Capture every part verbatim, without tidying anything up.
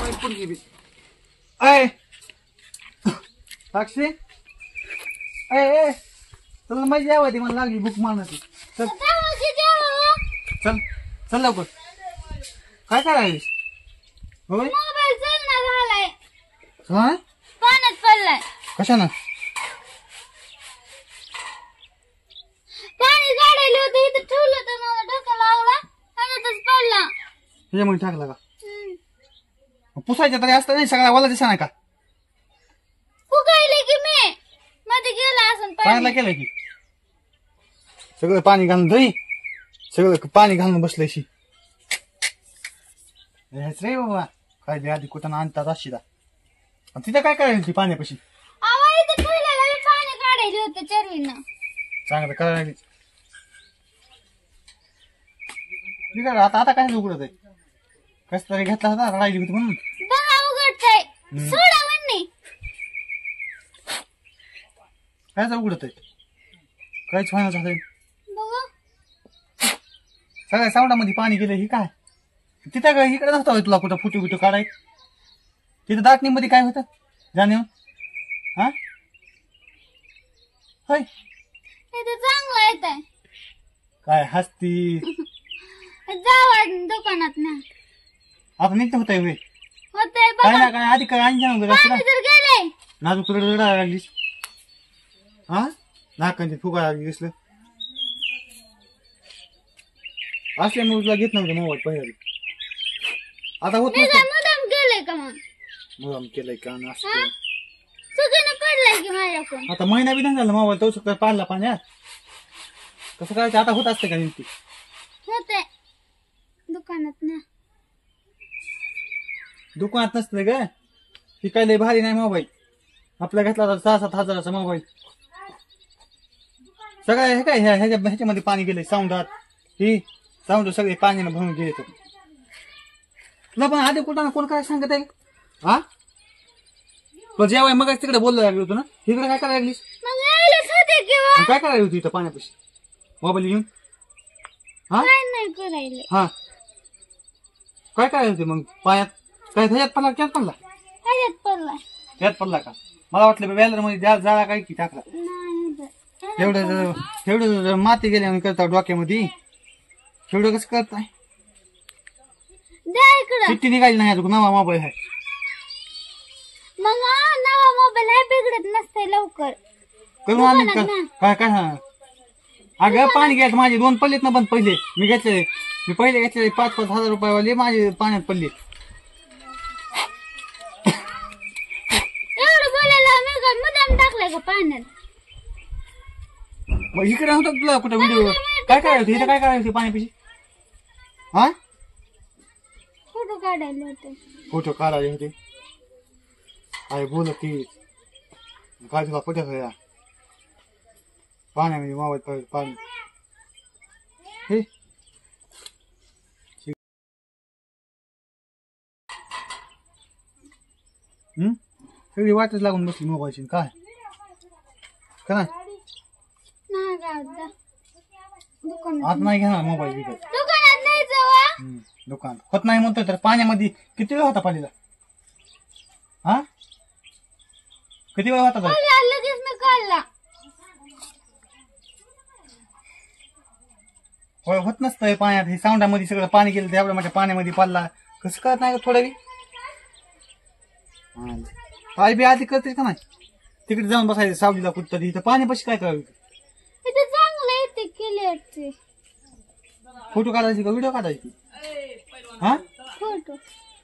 पुरगी बी अय साक्षी अय ए चल मजा यावं मला लागली भूक मारण्याची चल चल चल लवकर काय करायलीस होय मोबाईल चालना झालाय हा पाण्यात पडलाय कशानं पाणी काढायला होतं इथं ठेवलं तर मला डोका लागला पाण्यातच पडला त्याच्यामुळे टाकला का पुसायचं तरी असतं नाही सगळा वाला दिसा नाही का फुकायले की मी मध्ये गेला असं पाण्याला केलंय की सगळं पाणी घालून दही सगळं पाणी घालून बसलंय रे बाबा काय दे आधी कुठं आणतात अशिदा तिथं काय करायला ती पाण्यापाशी आवा इथं ठेवलेलं पाणी काढायला होतं चरवीनं चांगलं करायला ठीक आहे आता आता काय उघडत आहे कस तरी घेतला होता राहिली होती म्हणून बघा उघडतंय सोडा म्हणणे कायच उघडत आहे काहीच व्हायला झालंय बघा सगळ्या सावडामध्ये पाणी गेलं ही काय तिथं काय इकडे नव्हता तुला कुठं फुटू बिटू काढाय तिथं दाटणीमध्ये काय होतं जाणे हा होय इथं चांगलं येतंय काय हसती जावा दुकानात ना आता निघतं होतंय वे होतंय काय बघा ना काय आधी काय आणखी पाणी तर गेलंय नाजूक तुला रडायला लागलीस हा नाकांची फुगा लागली दिसलं असल्यामुळे तुला घेत नव्हतं मोबाईल पहिला आता होत मी नसतं काय मुदाम गेलंय का मग मुलाम केलंय का आणि असं हा? केलं. चुकीनं पडलाय की माझ्याकडून आता महिना बी नाही झाला मोबाईल तो सुद्धा पाडला पाण्यात कसं करायचं आता होत असते का नेमकी होतंय दुकानात ना दुकानात नसतं ग ती काय लय भारी नाही मोबाईल आपल्या घेतला तर सहा सात हजाराचा मोबाईल सगळं हे काय ह्या ह्याच्या ह्याच्यामध्ये पाणी गेलंय साऊंडात ही साऊंड सगळे पाण्यानं भरून गेले तर तुला पण आधी कुठं ना कोण काय सांगत आहे हा पण जेव्हा मग तिकडे बोललो लागलो होतो ना इकडे काय करायला लागलीस मग यायलाच होते किंवा काय करायला होती इथं पाण्यापाशी मोबाईल घेऊन हा काय नाही करायला हा काय करायला होती मग पायात काय ह्याच्यात पडला त्यात पडला ह्याच्यात पडलाय त्यात पडला का मला वाटलं बॅलर मध्ये द्या जाळा काय की टाकला नाही ह्याच्यात एवढं एवढं माती गेल्या म्हणून करता डोक्यामध्ये एवढं कसं करताय द्या इकडं चिठ्ठी निघाली नाही अजून नवा मोबाईल आहे मग हा, नवा मोबाईल आहे बिघडत नसते लवकर करून आले दुकानात का ना. काय काय हा अगं पाणी घ्यायचं माझे दोन पडलेत ना पण पहिले मी घेतले मी पहिले घेतलेले पाच पाच हजार रुपयावाले माझे पाण्यात पडले एवढं बोलायला मी काय मुदाम टाकलाय का पाण्यात मग इकडे होतं तुला कुठं व्हिडिओ काय करायचं इथं काय करायचं पाण्यापाशी हा फोटो काढायला होते फोटो काढायचे होते अरे बोल ती काय तुला कुठे खया पाण्यामध्ये मोबाईल पाणी हे हम्म सगळी वाटच लागून बसली मोबाईलची काय काय नाही का आता दुकानात आता नाही घेणार मोबाईल विकत दुकानात नाही जावा हम्म, दुकान होत नाही म्हणतोय तर पाण्यामध्ये किती वेळ होता पालीला हा किती वेळ होता तर काढला, लगेच मी काढला होय होत नसतंय पाण्यात हे साऊंडामध्ये सगळं पाणी गेलं त्यावेळेला माझ्या पाण्यामध्ये पडला कसं कळत नाही थोडं बी काय बी आधी करतेस का नाही तिकडे जाऊन बसायचं सावलीला कुठतरी इथं पाण्यापाशी काय करावं इथे चांगलं येते क्लिअरचे फोटो काढायची का व्हिडिओ काढायची हा फोटो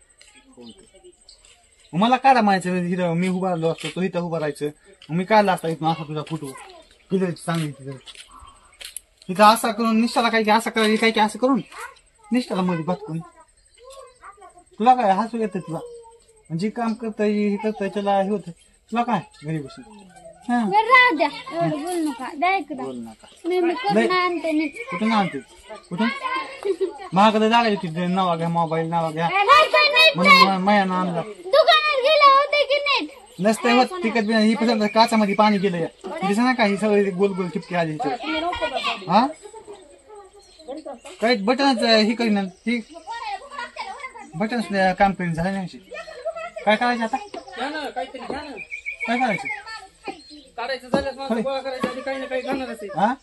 मला काढा म्हणायचं इथं मी उभा राहिलो असतो तो इथं उभा राहायचं मग मी काढला असता इथून असा तुझा फोटो क्लिअर चांगली तिथं इथं असा करून निष्ठाला काय की असं करायची काय की असं करून निष्ठाला मध्ये बटकून तुला काय हसू येतं तुला जे काम करताय हे करताय त्याला हे होत तुला काय घरी बसून हा बरं राहू द्या एवढं बोल नका द्या इकडं बोल नका मी मी करून आणते नाही कुठून आणते कुठून महागडे लागायची तिथे नवा घ्या मोबाईल नवा घ्या काय काय नाही म्हणून मयानं आणला दुकानात गेला होते की नाही नसतंय होत तिकट बी ही पसंत काचामध्ये पाणी गेलंय दिसा ना का ही सगळी गोल गोल टिपके आली इथे हा काही बटनच ही करीन ही बटन काम करीन झालं नाही काय करायचं आता घ्या ना काहीतरी घ्या ना. काय करायचं काढायचं झाल्यास मला गोळा करायच्या आधी काही ना काही घालणारच आहे. हा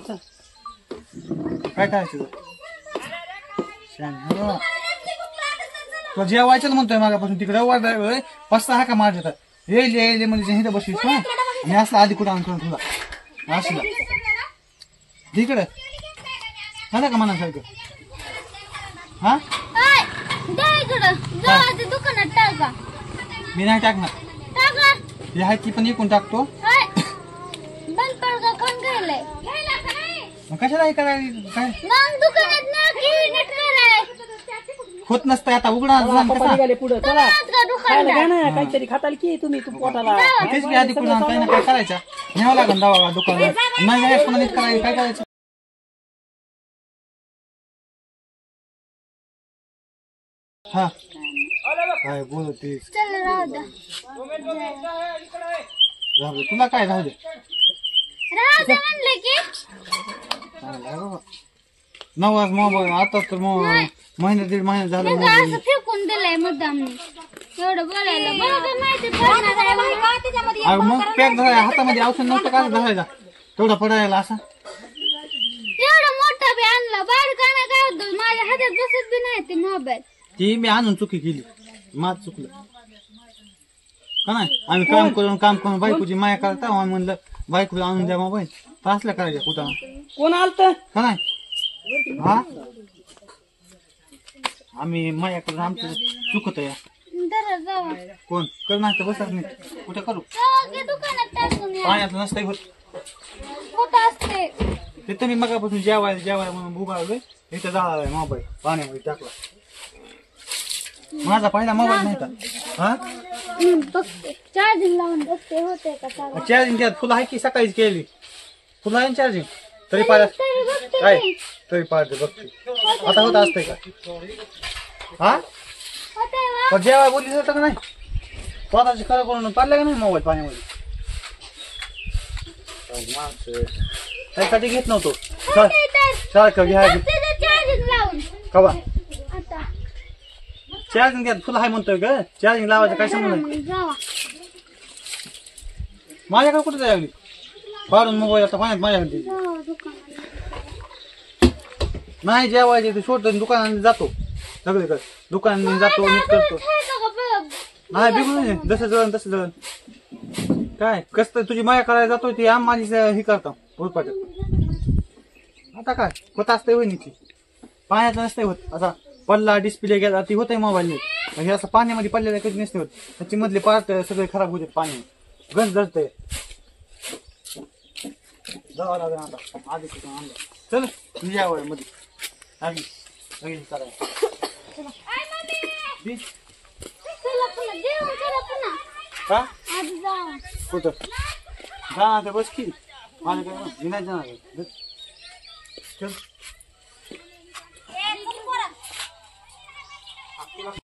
काय करायचं शहाणे, हो. तो जेवायचं म्हणतोय मागापासून तिकडे वर पाच सहा का मार देतात येईल येईल म्हणजे इथं बसलीस ना आणि असला आधी कुठं आणतो तुला असला तिकडं झालं का मनासारखं हा हाय, द्या इकडं जावा ते दुकानात टाका मी नाही टाकणार टाका हे आहे ती पण इकून टाकतो हाय बंद पडगा कोण घ्यायलाय मग कशाला हे करायला काय मग दुकानात ना की नीट कराय होत नसतं आता उघडा चला, पप्पा निघाले पुढं चला आज का खायला घ्या दुकानदार ना काहीतरी खाताल की तुम्ही तू पोटाला. तेच की आधी कुठं काही ना काय करायचं न्यावं लागेल दवा दुकानात नाही नाही पुन्हा नीट करायचं काय करायचं हा काय बोलतेस चल राहू द्या राहू दे तुला काय राहू दे राहू द्या म्हणले की चांगलं आहे बाबा. नवाज मोबाईल आता तर मग महिना दीड महिना झाला मग मोबाईल असं फेकून दिलंय मुद्दामनी एवढं बोलायला मला काय माहिती पडणार आहे मला काय त्याच्यामध्ये अगं मग पॅक धरायला हातामध्ये औषध नव्हतं का धरायला तेवढा पडायला असा एवढं मोठा बी आणला बारीक आणा काय होतं माझ्या हातात बसत बी नाही ते मोबाईल ती मी आणून चुकी केली माझ चुकलं का नाही आम्ही काम करून काम करून बायकोची माया करता आम्ही म्हणलं बायकोला आणून द्या मोबाईल तर असल्या करायच्या कुठं कोण आलत का नाही हा आम्ही माया करून आमचं चुकत या जरा जावा कोण कर नाही तर बसत नाही कुठे करू जावा की दुकानात टाकून या पाण्यात नसतंय होत होत असते तिथं मी मगापासून जेवायला जेवायला म्हणून उभारलोय इथं झाला मोबाईल पाण्यामध्ये टाकला माझा पहिला मोबाईल नव्हता हा हम्म, बघते चार्जिंग लावून बघते होते का चालू चार्जिंग घ्या फुलं आहे की सकाळीच केली फुलं आहे चार्जिंग तरी पाहिजे तरी बघते काय मी. तरी पाहिजे बघते आता होत असतंय का हा होतंय वा? पण जेवाय बोलली होतं का नाही स्वतःची खरं करून पाडलं का नाही मोबाईल पाण्यामध्ये काय माणसं. त्यासाठी घेत नव्हतो चल होतंय तर. सारखं घ्यायचं बघते ते चार्जिंग लावून कवा आता चार्जिंग घ्या फुलं आहे म्हणतोय ग चार्जिंग लावायचं काय जरा संबंध मग जावा माझ्याकडे कुठे जायला लागली पाडून मोबाईल आता पाण्यात माझ्याकडे दिली. जावा दुकानात नाही जेवायचे ते सोडतो दुकानात जातो सगळीकडे दुकानात जातो नीट करतो खायचं का बघ नाही बिघडून नाही जसं जळण तसं जळण काय कस तुझी माया करायला जातोय ती आम माझी हे करतो उरपाट आता काय होत असतंय वहिनीची पाण्यात नसतंय होत असा पडला डिस्प्ले गेला ती होतंय मोबाईल म्हणजे असं पाण्यामध्ये पडलेलं कधी नसते होत त्याची मधले पार्ट सगळे खराब होते पाणी गंज जळतंय जावं लागेल आता आधी कुठून आणलं चल तुझी आवड मध्ये आधी लगेच करायला दी. चला पुन्हा जेवण करा पुन्हा का आधी जावा कुठं जाणार तर बस की माझं काय मी नाही जाणार चल